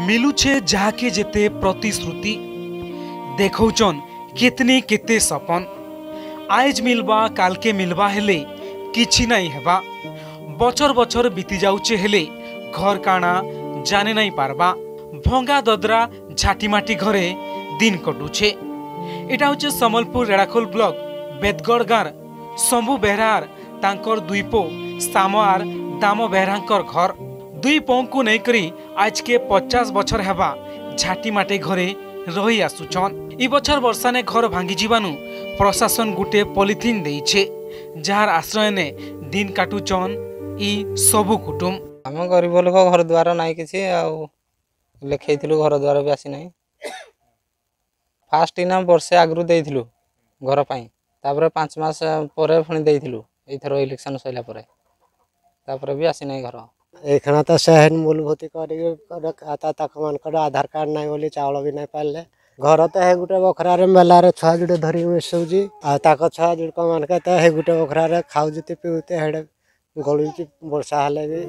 मिलुछे जाके जेते प्रतिश्रुति देखौचन कितनी केते सपन आज मिलबा काल के मिलबा हेले किछि नहीं हेबा बचर बचर बीती जाउचे हेले घर काना जाने नहीं पारबा भंगा ददरा झाटीमाटी घरे दिन कटुछे। एटा होचे समलपुर रेड़ाखोल ब्लॉक बेदगढ़ गाँर शंभु बेहरार तांकर दुई पो सामआर दाम बेहरांकर घर दुई पोंकु नहीं करी आज के 50 बछर हेबा झाटीमाटी घरे रही आसुछन। ई बछर वर्षा ने घर भांगी जीवानु प्रशासन गुटे पॉलिथिन देइछे जार आश्रय ने दिन काटुचन ई सबु कुटुम। हम गरीब लोक घर द्वार नाई किछि आउ लेखैथिलु घर द्वार भी आसी नाही फास्ट इनाम वर्षे आगरु देइथिलु घर पई तापर 5 मास परे फणी देइथिलु एथरो इलेक्शन सइला परे तापर भी आसी नाही घर एखना तो सहन मूलभूति आता तक मन आधार कार्ड नहीं बोली चावल भी नहीं पाले घर तो है गुटे बखरा मेला रे छुआ जुड़े धरी मिसुची आ छुआ जुड़क मानक तो है गुटे बखरा खाऊते पीऊते हेडे गलुची वर्षा हेले भी।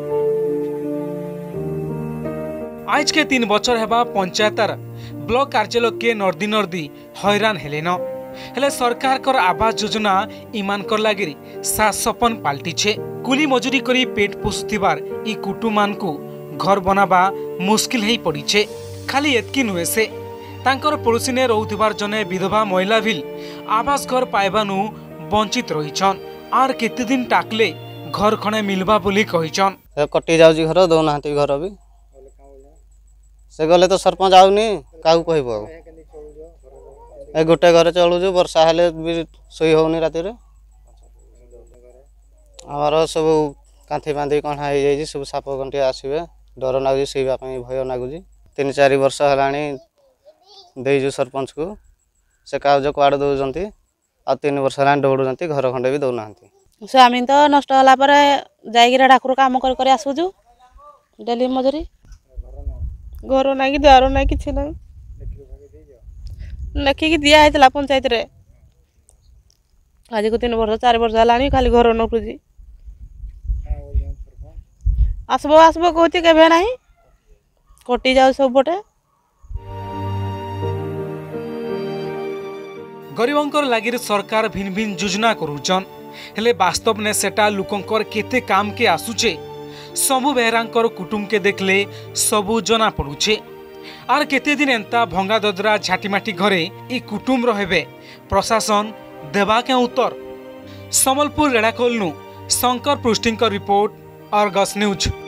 आज के 3 बछर हेबा पंचायतर ब्लॉक कार्यालय के नर्दी नर्दी हैरान हेलेन हेले सरकार कर आवास योजना इमान कर लागिरी सपन पाल्टीछे। कुली मजूरी करी पेट पोषुथिबार ई कुटुमान को घर बनाबा मुश्किल हेई पड़ीछे। खाली एतकी नुहे से तांकर पड़ोसी ने रहउथिबार जने विधवा महिला भी आवास घर पाइबानु वंचित रहिछन आर केते दिन टाकले घर खणे मिलबा बोली कहिछन। कटि जाउजी घर दउनाहती घर भी से गले तो सरपंच आउनी काहू कहबो ए गोटे घर चलुछु वर्षा हेले भी सोई होनी राति रे आमार सब कांथी बांधी कणा हो जाइए सब साप कंटी आसवे डर लगुच शोवा भय लगुच 3-4 वर्ष है देजु सरपंच को से कागज कुआड़ दौरान आ 3 वर्ष है दौड़ुं घर खंडे भी दौना स्वामी तो नष्ट होला जाइए ठाकुर कम कर आसुचु डेली मजूरी घर ना कि द्वार ना कि ना लेखिकी दिखाई पंचायत रे आज को 3 वर्ष 4 वर्ष है खाली घर नौकरी आसबो आसबो कहते केबे नहीं कटि जाउ सब बटे। गरीबंकर लागिर सरकार भिन्न भिन्न योजना करूचन हेले वास्तव ने सेटा लुकंकर केते काम के आसुचे शंभु बेहरांकर कुटुम के देखले सबु जना पड़ुचे। आर केते दिन एंता भंगा ददरा झाटीमाटी घरे ई कुटुम रहेबे प्रशासन देबा के उत्तर। समलपुर रेड़ाखोल नु शंकर पृष्टिंकर रिपोर्ट अर्गस न्यूज।